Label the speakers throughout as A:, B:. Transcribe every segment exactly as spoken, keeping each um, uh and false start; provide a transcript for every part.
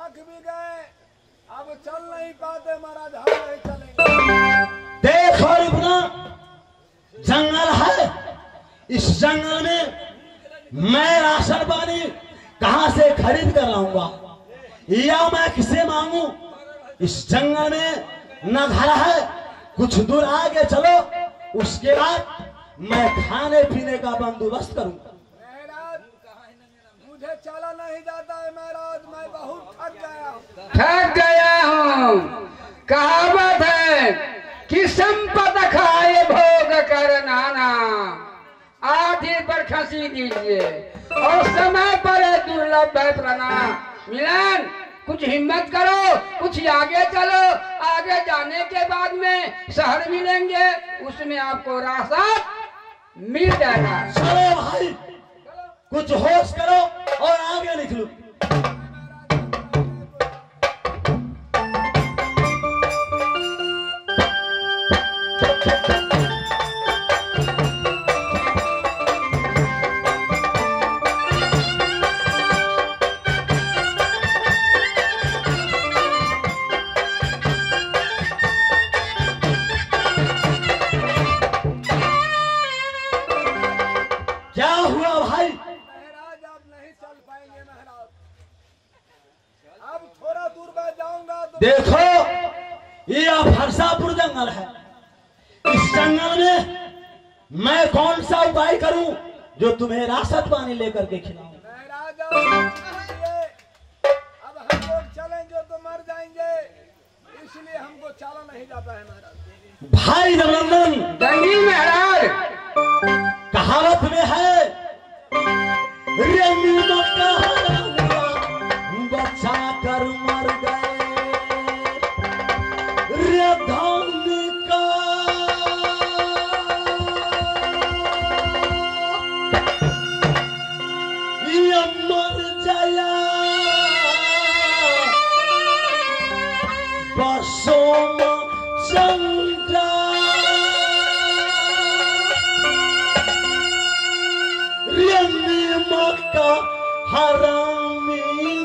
A: थक भी गए, अब चल नहीं पाते महाराज, हम नहीं चलेंगे।
B: देखो रुकना, जंगल है, इस जंगल में मैं राशन पानी कहां से खरीद कर लाऊंगा या मैं किसे मांगू? इस जंगल में न घर है, कुछ दूर आगे चलो, उसके बाद मैं खाने पीने का बंदोबस्त करूंगा।
A: महाराज मुझे चला नहीं जाता है महाराज, मैं बहुत थक गया हूँ।
C: थक गया हूँ। कहावत है कि संपत खाए भोग कर नाना, आधी पर खसी दीजिए और समय पर दुर्लभ है प्रणाम। मिलन कुछ हिम्मत करो, कुछ आगे चलो, आगे जाने के बाद में शहर मिलेंगे, उसमें आपको राशन मिल जाएगा।
B: चलो भाई, कुछ होश करो और आगे निकलो। देखो यह फरसापुर जंगल है, इस जंगल में मैं कौन सा उपाय करूं जो तुम्हें राशन पानी लेकर के खिलाऊं?
A: अब हम लोग चलेंगे तो मर जाएंगे, इसलिए हमको चला नहीं जाता है महाराज।
B: भाई रघुनंदन,
C: जंगली महाराज
B: कहावत में है, रे बचा कर मर गए रे धन का, ये मर जाया बसों चंद्रा, रे मक्का हरामी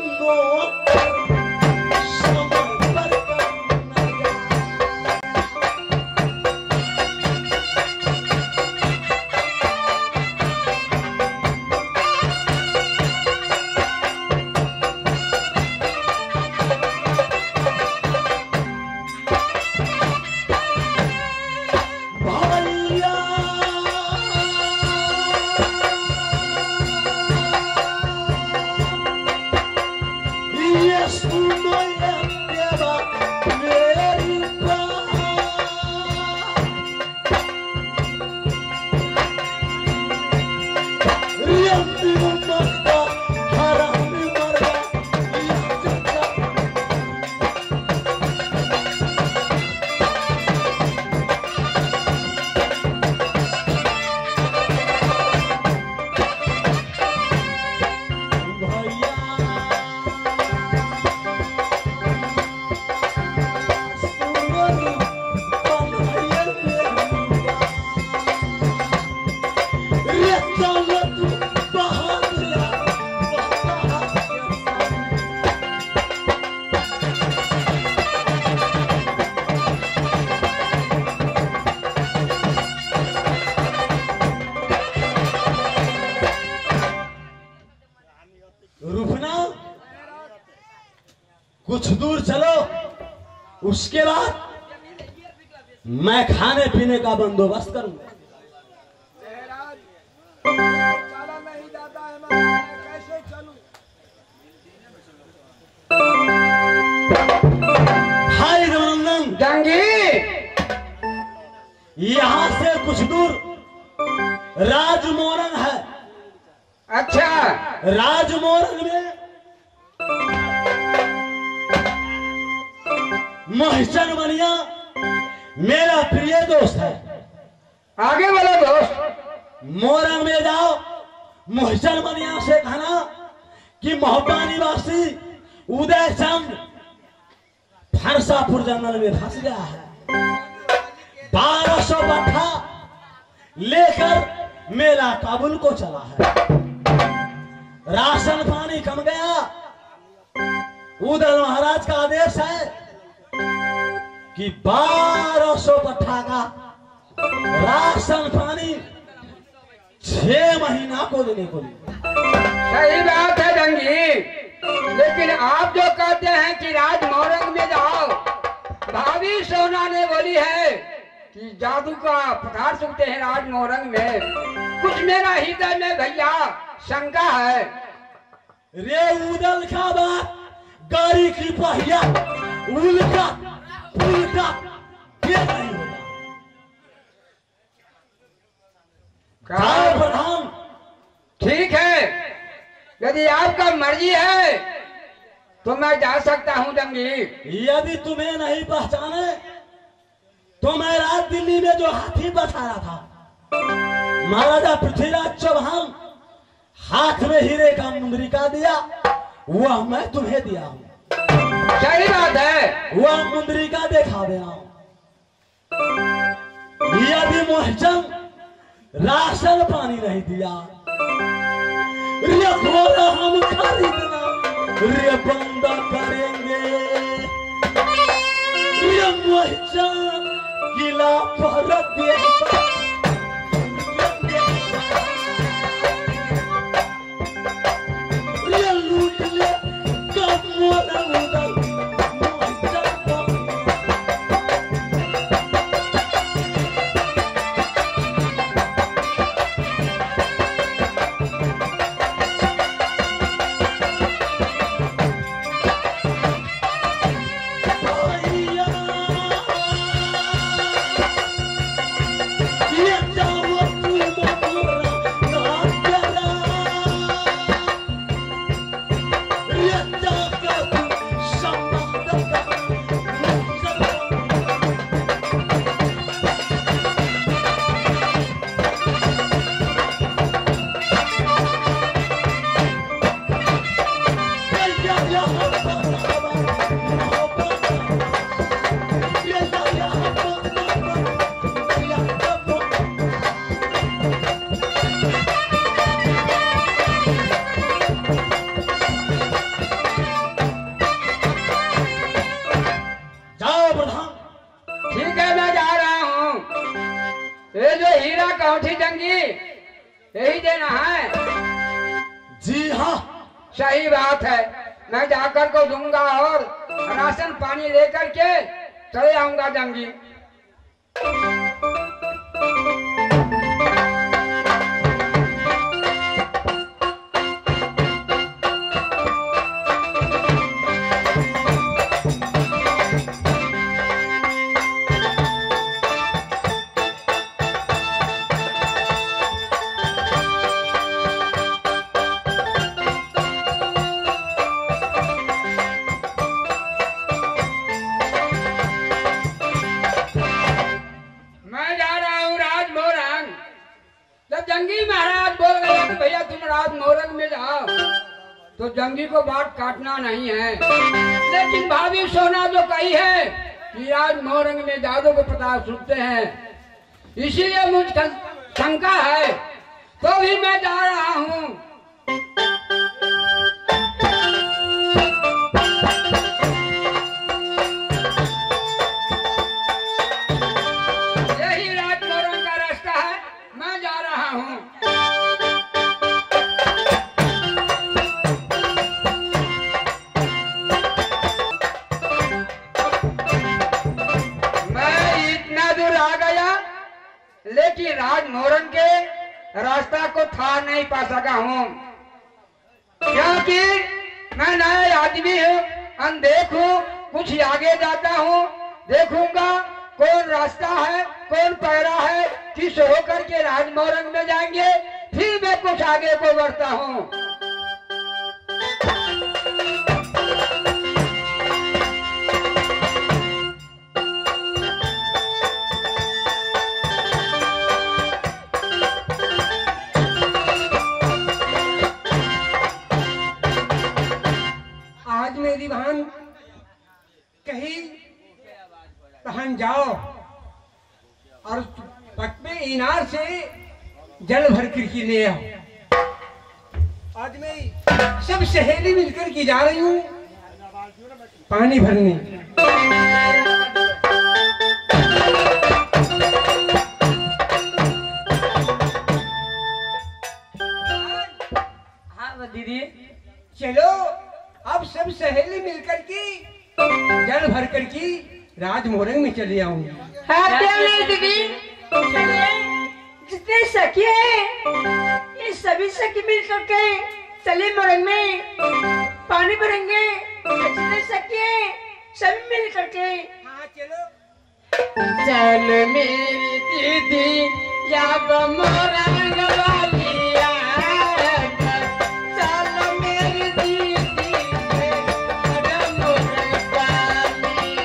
B: कुछ दूर चलो, उसके बाद मैं खाने पीने का बंदोबस्त करूंगा।
A: चला नहीं जाता है, मैं कैसे चलूं?
B: भाई रघुनंदन,
C: जंगी
B: यहां से कुछ दूर राजमोरंग है।
C: अच्छा,
B: राजमोरंग में मोहचन बनिया मेरा प्रिय दोस्त है।
C: आगे वाला दोस्त,
B: मोरंग में जाओ, मोहचन बनिया से कहना कि मोहब्बा निवासी उदय चंद फरसापुर जंगल में फंस गया है। बारह सौ बट्ठा लेकर मेला काबुल को चला है। राशन पानी कम गया, उदल महाराज का आदेश है कि बारह सौ पट्ठा का राशन पानी छह महीना को देने को लिए।
C: सही बात है जंगी, लेकिन आप जो कहते हैं कि राज मोरंग में जाओ, भाभी सोना ने बोली है कि जादू का पठार सुनते हैं राज मोरंग में, कुछ मेरा हृदय में भैया शंका है।
B: रे उदल का बात, गाड़ी की पहिया उल्टा उल्टा ये नहीं होगा। प्रधान
C: ठीक है, यदि आपका मर्जी है तो मैं जा सकता हूँ जंगी।
B: यदि तुम्हें नहीं पहचाने तो मैं रात दिल्ली में जो हाथी बसाया था, महाराजा पृथ्वीराज चौहान हाथ में हीरे का मुंदरिका दिया, वह मैं तुम्हें दिया हूँ।
C: सही बात है,
B: वह मुंदरिका देखा देना। यदि मोहचंद राशन पानी नहीं दिया, रे घोड़ा हम खरीदना रे बंद करेंगे, रे मोहचंद किला पर देगा, रे लूट ले कब मोरा उदल
C: यही देना है।
B: जी हाँ,
C: सही बात है, मैं जाकर को दूंगा और राशन पानी लेकर के चले आऊंगा जंगी। तो जंगी को बात काटना नहीं है, लेकिन भाभी सोना जो कही है कि आज मोरंग में जादू को प्रताप सुनते हैं, इसीलिए मुझे शंका है, तो भी मैं जा रहा हूँ। यही राज मोरंग का रास्ता है, मैं जा रहा हूँ। लेकिन राज मोरंग के रास्ता को था नहीं पा सका हूँ, क्योंकि मैं नया आदमी हूँ, अनदेख हूँ। कुछ आगे जाता हूँ, देखूंगा कौन रास्ता है, कौन पैरा है, किस होकर के राज मोरंग में जाएंगे, फिर मैं कुछ आगे को बढ़ता हूँ।
D: मेरी बहन कहीं बहन जाओ और पट में इनार से जल भर कर के ले आओ। आज मैं सब सहेली मिलकर के जा रही हूँ, पानी भरने।
C: हाँ दीदी,
D: चलो अब सब सहेली मिलकर के जल भर कर की राजमोहरंग में चले आऊंगी।
E: हाँ क्यों नहीं दीदी, जितने सखी है ये सभी सखी मिल करके चले मोरंग में पानी भरेंगे। जितने सखी है सभी मिल करके।
D: हाँ चलो।
C: चल मेरी दीदी जब मोरंग वालिया, चल मेरी दीदी जब मोरंग वाली।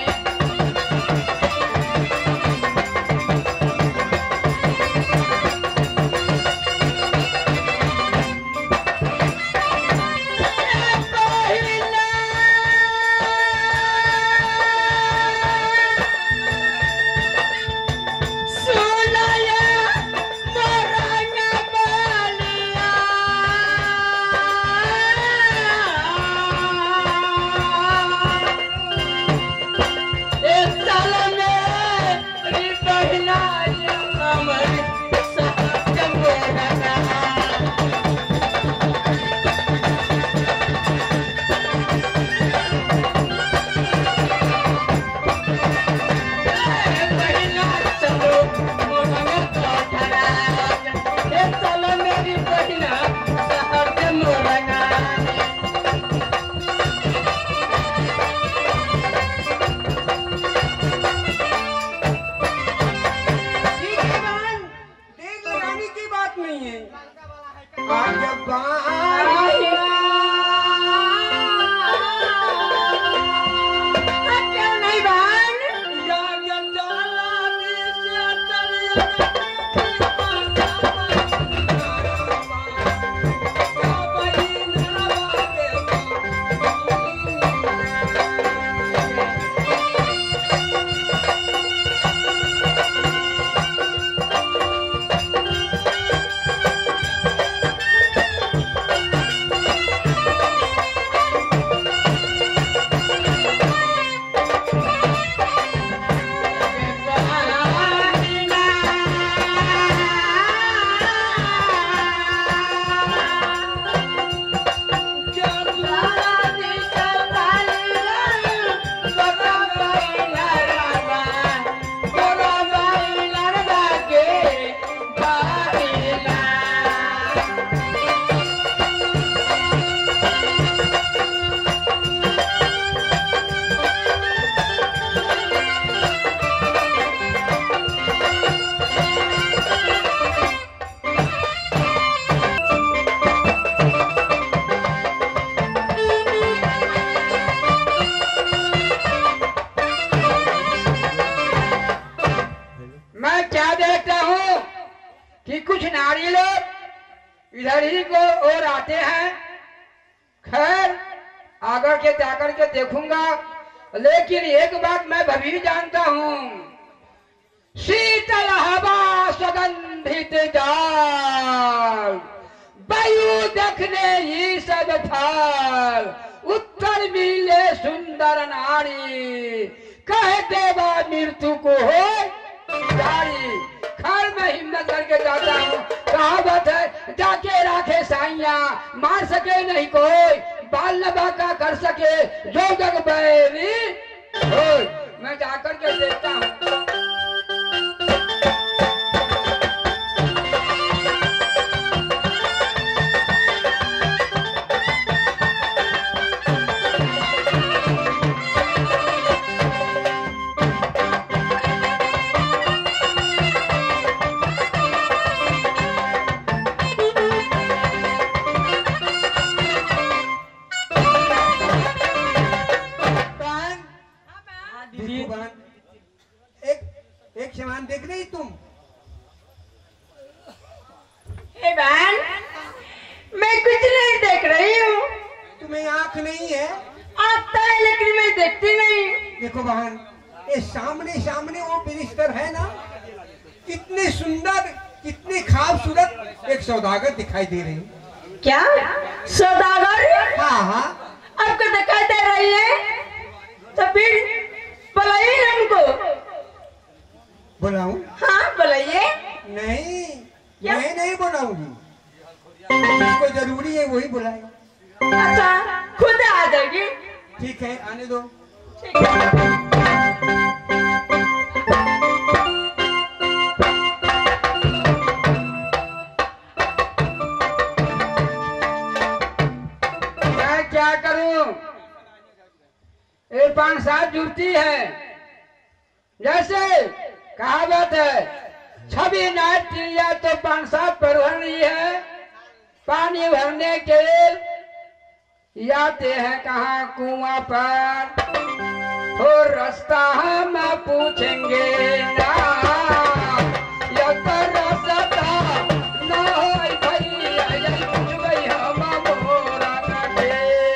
C: इधर ही को और आते हैं। खैर आगे के जाकर के देखूंगा, लेकिन एक बात मैं भभी जानता हूँ, शीतल हवा सुगंधित जाल, वायु देखने ही सब फल, उत्तर मिले सुंदर नारी, कह देवा मृत्यु को हो जारी। खैर मैं हिम्मत करके जाता हूँ, कहावत है जाके राखे साइया, मार सके नहीं कोई, बाल न बाका कर सके जो जग बैरी हो। मैं जाकर के देखता हूँ।
D: एक एक सामान देख रही तुम?
E: हे बहन, मैं कुछ नहीं देख रही हूँ।
D: तुम्हें आंख नहीं है?
E: आंख तो है लेकिन मैं देखती नहीं।
D: देखो बहन, ये सामने सामने वो बिस्तर है ना, कितने सुंदर कितने खूबसूरत एक सौदागर दिखाई दे रही।
E: क्या सौदागर?
D: हाँ हाँ।
E: आपको दिखाई दे रही है? तो फिर बुलाइए हमको।
D: बुलाऊं?
E: हाँ बुलाइए।
D: नहीं,
E: क्या?
D: मैं नहीं बुलाऊंगी, जिसको जरूरी है वही बुलाए।
E: अच्छा खुद आ जाएगी।
D: ठीक है, आने दो।
E: ठीक है।
C: मैं क्या करूं? ये पांच सात जुड़ती है, जैसे कहावत है, छवि नाट चिड़िया तो पांच सात पर भर रही है, पानी भरने के आते हैं कहाँ कुआं पर, हो रास्ता हम पूछेंगे ना, या तो रास्ता ना हो भैया, या पूछ गई हम मोरा के।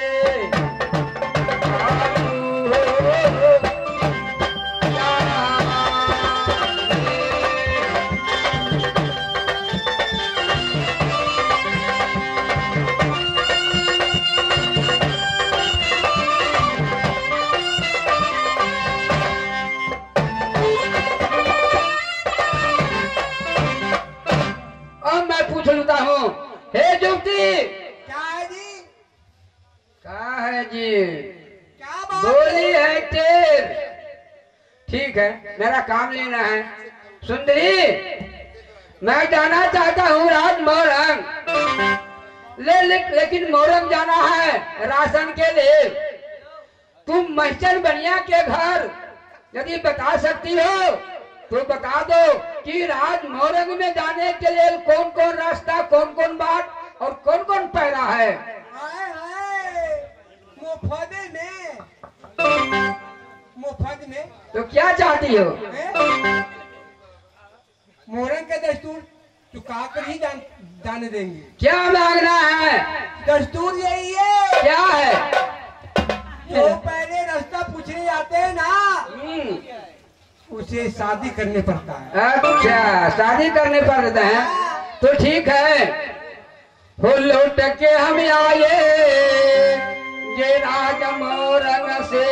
C: अब मैं पूछ लेता हूँ, हे जुगती,
D: क्या है जी?
C: क्या है जी?
D: क्या बात
C: बोली है टेर। ठीक है, मेरा काम लेना है। सुंदरी, मैं जाना चाहता हूँ राज मोरंग, ले, ले, लेकिन मोरंग जाना है राशन के लिए। तुम मस्टर बनिया के घर यदि बता सकती हो तो बता दो कि राज मोरंग में जाने के लिए कौन कौन रास्ता, कौन कौन बात और कौन कौन पैरा है।
D: हाय हाय, मुफ्त में, मुफ्त में
C: तो क्या चाहती हो?
D: हैं? मोरंग का दस्तूर चुका कर ही जान, जाने देंगे।
C: क्या मांगना है?
D: दस्तूर यही है,
C: क्या है?
D: जो पहले रास्ता पूछने जाते हैं ना,
C: हम्म,
D: उसे शादी करने पड़ता है।
C: अच्छा, शादी करने पड़ता है तो ठीक है। हो लौट के हम आए ये राज मोरंग से,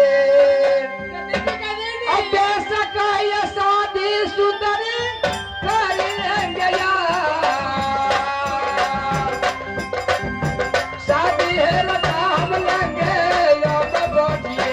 C: अब सका ये शादी सुंदरी कर लेंगे यार, शादी है रजा हम लेंगे अब बोझिए।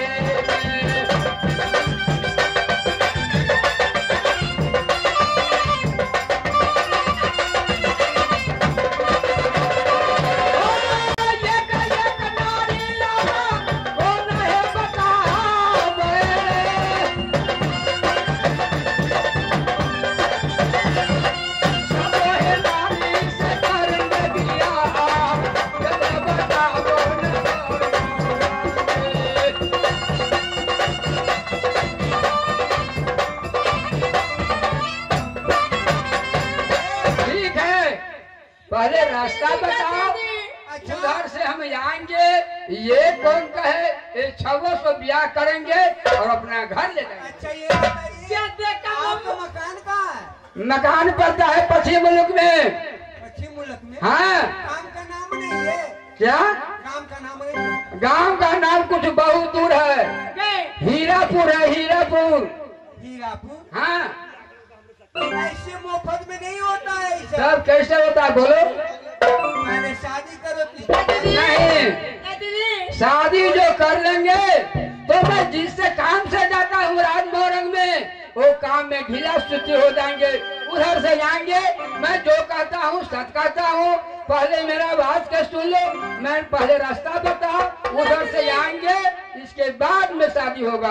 C: पहले रास्ता बताओ, उधर से हम आएंगे। ये कौन कहे ये छवो सौ ब्याह करेंगे और अपना घर ले जाएंगे।
D: अच्छा ये बताइए,
E: क्या देखा
D: आपका मकान कहाँ है?
C: मकान पड़ता है पश्चिम मुल्क में।
D: पश्चिम मुल्क में?
C: हाँ।
D: काम का नाम नहीं है?
C: क्या?
D: काम का नाम नहीं है?
C: गांव का नाम कुछ बहुत दूर है, हीरापुर है, हीरापुर।
D: हीरापुर?
C: हाँ।
D: ऐसे मुफ्त में नहीं होता है ऐसा।
C: सब कैसे होता है बोलो?
D: पहले शादी करो तो
C: नहीं, शादी जो कर लेंगे तो मैं जिससे काम से जाता हूँ राज मोरंग में, वो काम में ढीला सुस्ती हो जाएंगे। उधर से जाएंगे, मैं जो कहता हूँ सच कहता हूँ। पहले मेरा बात के सुन लो, मैं पहले रास्ता बताओ, उधर से जाएंगे, इसके बाद में शादी होगा।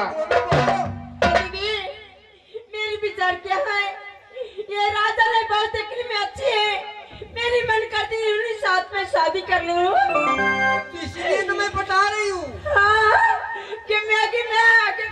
E: मेरी विचार क्या है, ये राजा ने बहुत देखने में अच्छी है, मेरी मन करती है उन्हीं साथ में शादी कर लूं।
D: इसलिए तो मैं बता रही हूँ।
E: हाँ, कि मैं कि मैं आगे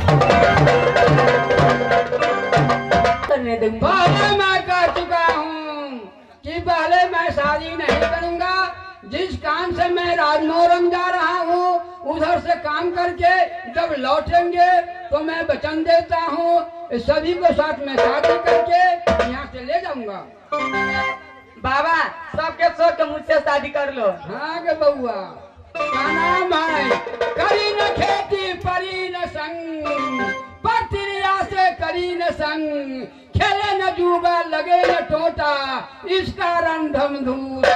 E: करने दूंगी।
C: पहले मैं कह चुका हूँ कि पहले मैं शादी नहीं करूँगा। जिस काम से मैं राजमोरंग जा रहा हूँ, उधर से काम करके जब लौटेंगे तो मैं वचन देता हूँ सभी को साथ में शादी करके यहाँ से ले जाऊंगा।
E: बाबा सबके सोच के मुझसे शादी कर लो।
C: हाँ के बउआ, का नाम है? करी न खेती परी होता, इसका रंधम धूता।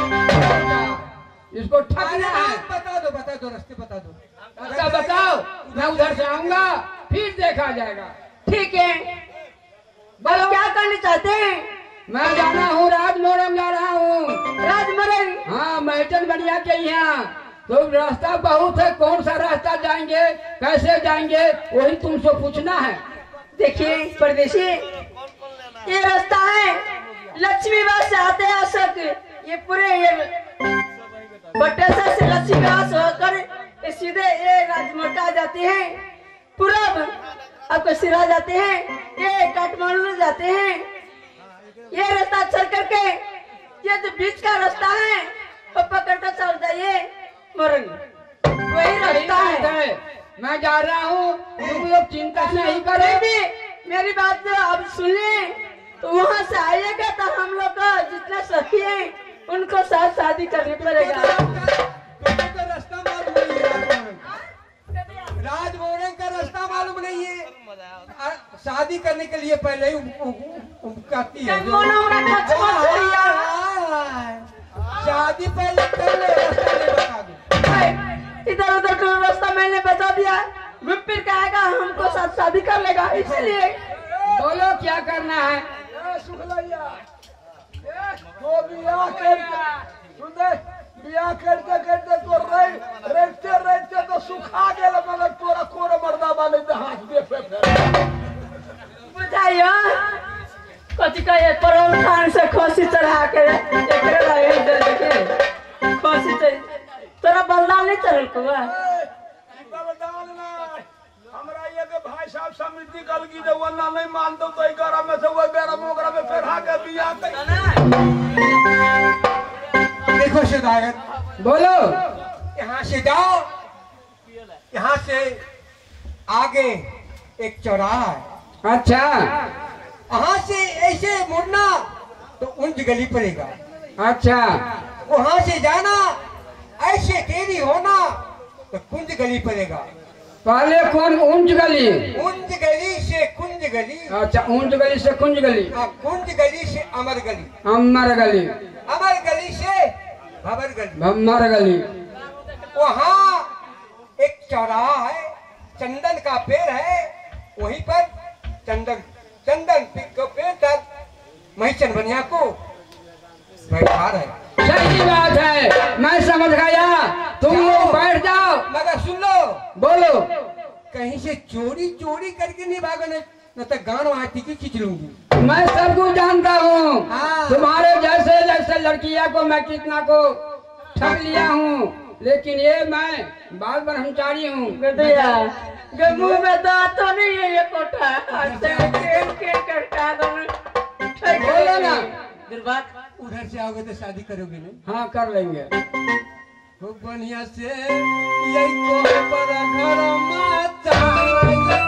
C: इसको ठगना है।
D: बता दो बता दो रास्ते बता दो।
C: रास्ता बताओ, मैं उधर से आऊंगा, फिर देखा जाएगा।
E: ठीक है, बोलो क्या करना चाहते हैं?
C: मैं जाना हूँ, राजमोरम जा रहा हूँ।
E: राजमरन?
C: हाँ, मैचन बढ़िया के यहाँ। तो रास्ता बहुत है, कौन सा रास्ता जाएंगे, कैसे जाएंगे, वही तुमसे पूछना है।
E: देखिए परदेशी, ये रास्ता है लक्ष्मीबाग से आते हैं अशोक, ये पूरे ये बटेश्वर से लक्ष्मीबाग से होकर ये सीधे ये राजमोटा जाते हैं, पूरब आपको सिरा जाते हैं, ये काठमांडू जाते हैं। ये रास्ता चल करके ये जो बीच का रास्ता है वो पकड़ कर चल जाइए मोरंग, वही रास्ता है।
C: मैं जा रहा हूँ, तुम लोग चिंता नहीं करेंगे।
E: मेरी बात जो अब सुनिए, तो वहाँ से आइएगा तो हम लोग का जितना सखी है उनको साथ शादी करनी पड़ेगा।
D: तो रास्ता मालूम नहीं है, राजमोरंग का रास्ता मालूम नहीं है। आ, शादी करने के लिए पहले ही कहती है शादी पहले कर ले, रास्ता नहीं बता दो।
E: इधर उधर का रास्ता मैंने बता दिया, घूम फिर के आएगा हमको साथ शादी कर लेगा, इसलिए
C: बोलो क्या करना है।
A: शुक्लैया तो बियाह करके सुन बियाह करते करते तो रहते रहते तो सुखा गेल, मगर तोरा कोर मर्दा वाले हाथ दे पे
E: बुझाइयो कथी कहे परौन खान से खोसी चढ़ा के एकरे लगे दे देखे खोसी चढ़ तोरा बलिदान नहीं चढ़ल को
A: बलिदान ना हमरा ये के भाई साहब समिति कल की जो वरना नहीं मान दो तो ग्यारह में से वो ग्यारह मोगरा में फिर आके बियाह
D: देखो सदागर,
C: बोलो।
D: यहाँ से जाओ, यहाँ से आगे एक चौराहा है।
C: अच्छा,
D: वहाँ से ऐसे मुड़ना तो उंज गली पड़ेगा।
C: अच्छा,
D: वहाँ से जाना ऐसे तेरी होना तो कुंज गली पड़ेगा।
C: पहले कौन? ऊंच गली।
D: कुंज गली से कुंज गली।
C: अच्छा, ऊंच गली से कुंज गली।
D: हाँ, कुंज गली से अमर गली।
C: अमर गली।
D: अमर गली से भवर गली।
C: भम्मर गली।
D: वहाँ एक चौराहा है, चंदन का पेड़ है, वहीं पर चंदन चंदन के पेड़ पर मही चंदनिया को बैठा रहे।
C: सही बात है, मैं समझ गया। तुम लोग बैठ जाओ।
D: मगर सुन लो,
C: बोलो।
D: कहीं से चोरी चोरी करके नहीं भागने, न तो गान वहाँ टिकी खींच लूंगी।
C: मैं सब कुछ जानता हूँ।
D: हाँ।
C: तुम्हारे जैसे जैसे लड़कियां को मैं कितना को ठग लिया हूँ, लेकिन ये मैं बाल ब्रह्मचारी हूँ।
E: गदया गमू में दांत तो नहीं है, ये कोठा अच्छा केन केन करता दोनों ठीक
C: बोलो ना।
E: दुर्बात
D: उधर से आओगे तो शादी करोगे नहीं?
C: हाँ, कर लेंगे।
D: खूब बढ़िया से यही को पर घर माता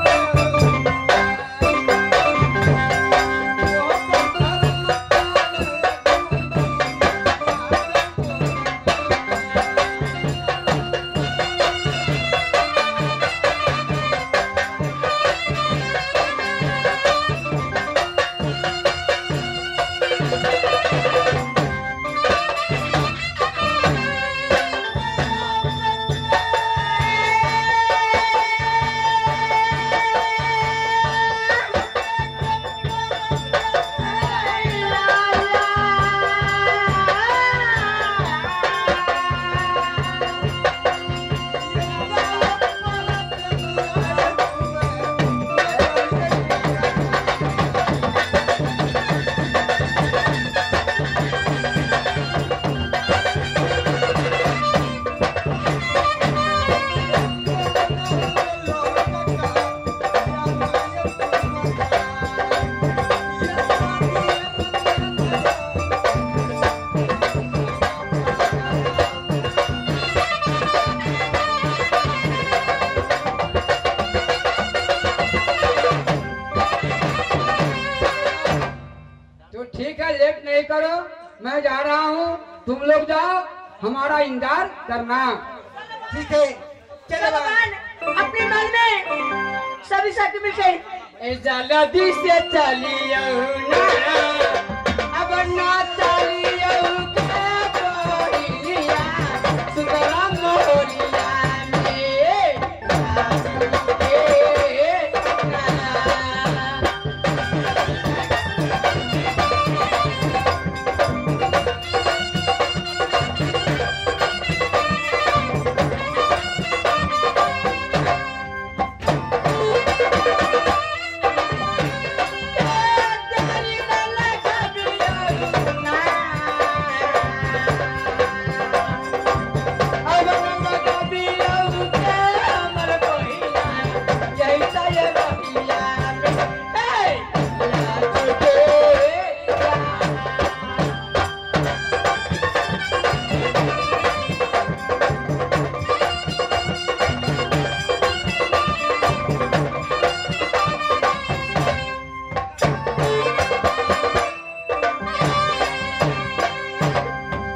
C: करो, मैं जा रहा हूँ, तुम लोग जाओ, हमारा इंतजार करना।
D: ठीक है, चलो
E: भगवान अपने मन में सभी शक्ति मिल गई। जल्दी से चलिए ना, अब नाचा